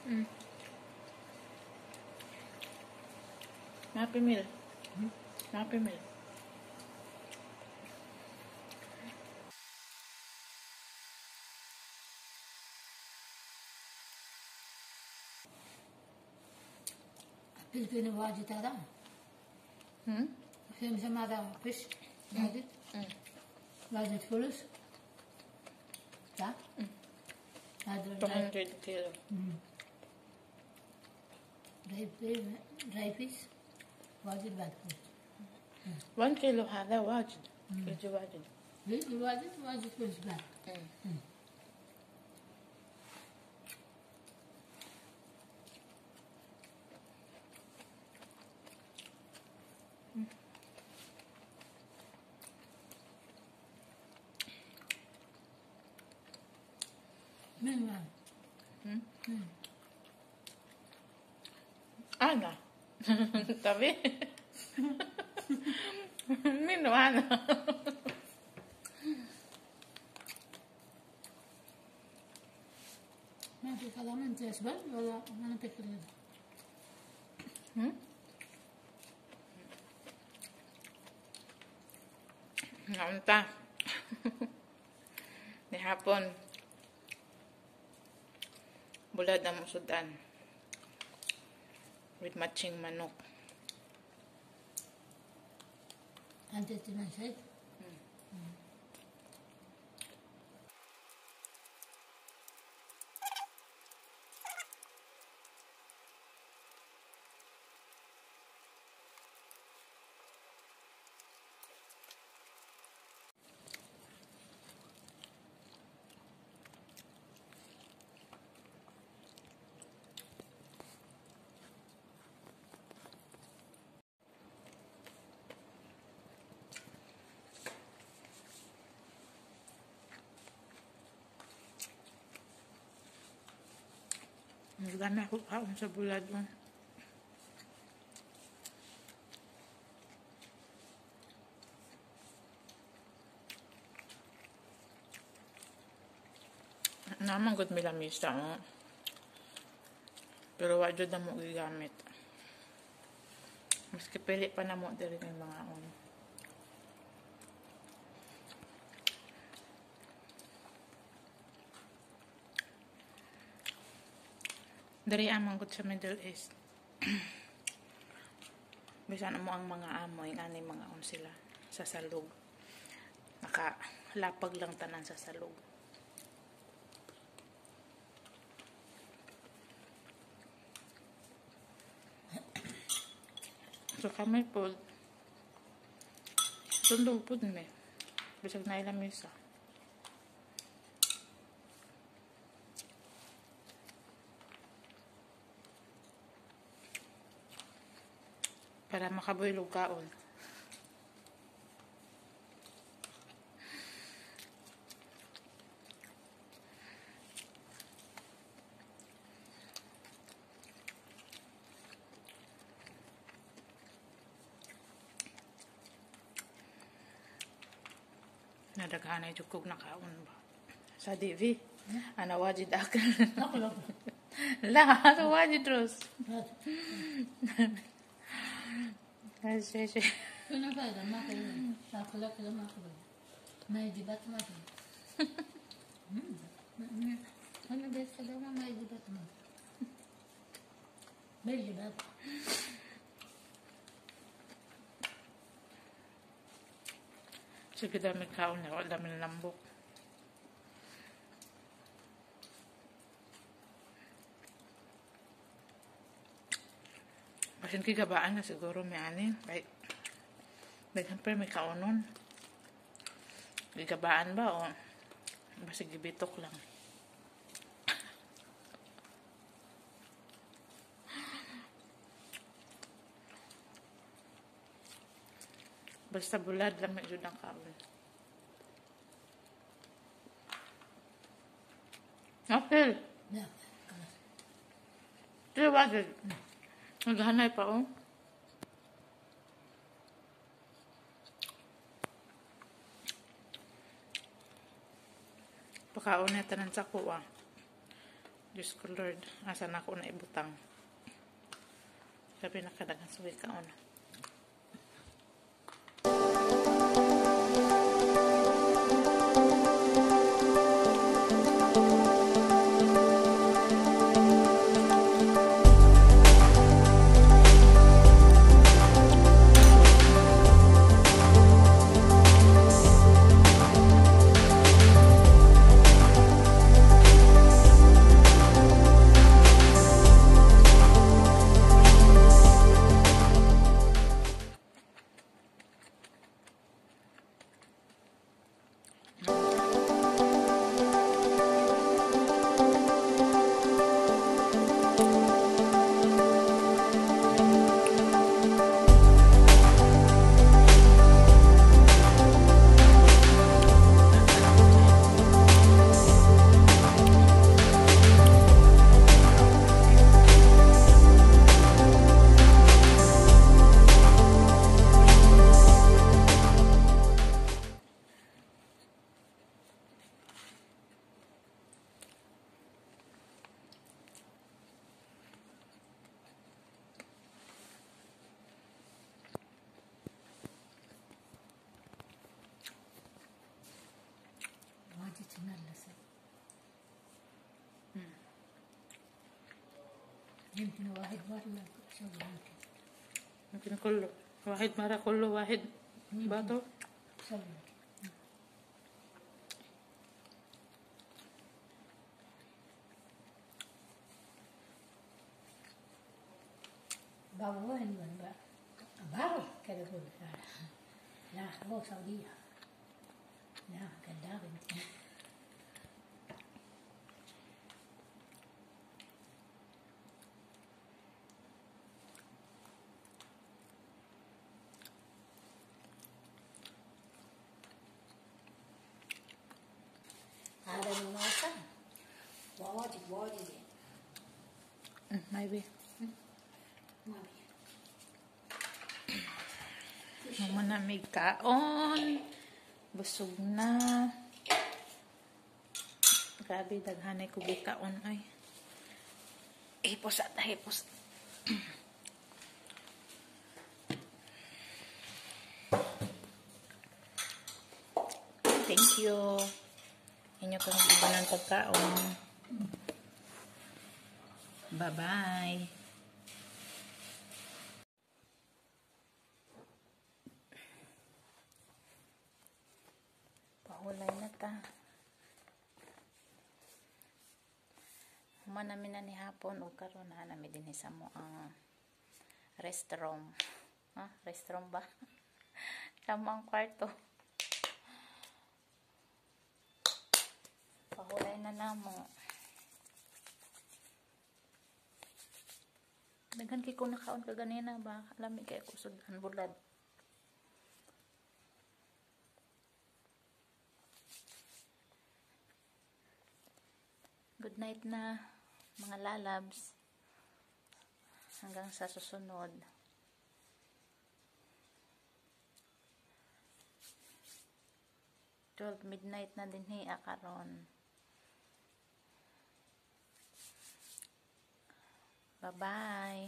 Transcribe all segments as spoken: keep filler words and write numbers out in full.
Mm. Happy Meal. Hmm? Happy Meal. Filipino واجد هذا. Hmm? في مثل هذا فيش واجد. واجد فلوس. صح؟ هذا two hundred kilo. دراي دراي فيش واجد بعد فلوس. one kilo هذا واجد. يجي واجد. ليه واجد واجد فلوس بعد. من معه؟ أنا. طبيعي. منو أنا؟ ما في كلام أنت أسباب ولا أنا تكلم. Naunta. Ni hapon. Bulad ang musudan. With matching manok. أنت تنسى. Magdami ako kaon sa bulad mo. Naman gud milamisa mo. Pero wa jud na mo gigamit. Maski pili pa na mo diri ng mga on. Dari amang gud sa Middle East. Bisan mo ang mga amoy ani mga on sila sa salog. Nakalapag lang tanan sa salog. So kami po sundog po me. Bisag na ilang misa. Para makabuylog kaon. Nadaghanay jud kog nakaon ba. Sa D V. Ana wajid akal. Ako lang. La, ana wajid Ros. Kasi siya. Kena faida ما في شاكلة كذا ما في ما يجيبات ما في. أنا بس كذا ما يجيبات ما. ما يجيبات. Sige dami kaon na, wala dami lambok. Basin kigabaan na siguro may anin. Ay, siyempre may kaonon. Gigabaan ba o basta gibitok lang. Basta bulad lang medyo ng kaon. Okay. Yeah. Di ba? Naghanay pa oh. Pakaon na tanan sa kuwa. Diyos ko Lord, asan ako na ibutang. Sabi nakadagan sa wikaon. Wajib cengar lah sah. Yumkin wahid wahid lah sabi yumkin. Mungkin kullo. Wahid mara kullo wahid bato. Sabi yumkin. Bawa ni mana ba? Baru kada pun. Nah, bawa Saudi. Nah, kada binti. Ada ni masa. Wajib wajib. Mm, maybe. Mami. Naman na may kaon. Busog na. Grabe, daghanay ko kaon ay. Hipos at hipos. Thank you. Inyo kang iba ng pagkaon. Bye-bye. Pahulay na ta. Human namin na ni hapon o karon na namin din sa mo ang restroom. Ha? Restroom ba? Tama ang kwarto. Pahulay na namo. Daghan kay ko nakaon ka ganina ba? Lami kay ko sudan bulad. Good night na mga lalabs. Hanggang sa susunod. twelve midnight na din hiya karon. Bye-bye.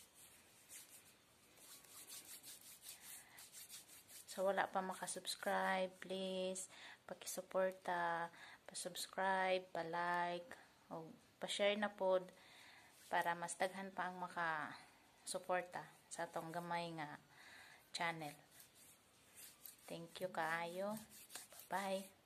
So, wala pa makasubscribe, please, pakisuporta, pa-subscribe, pa-like, o pa-share na pod para mas daghan pa ang maka-suporta sa atong gamay nga channel. Thank you kaayo. Bye-bye.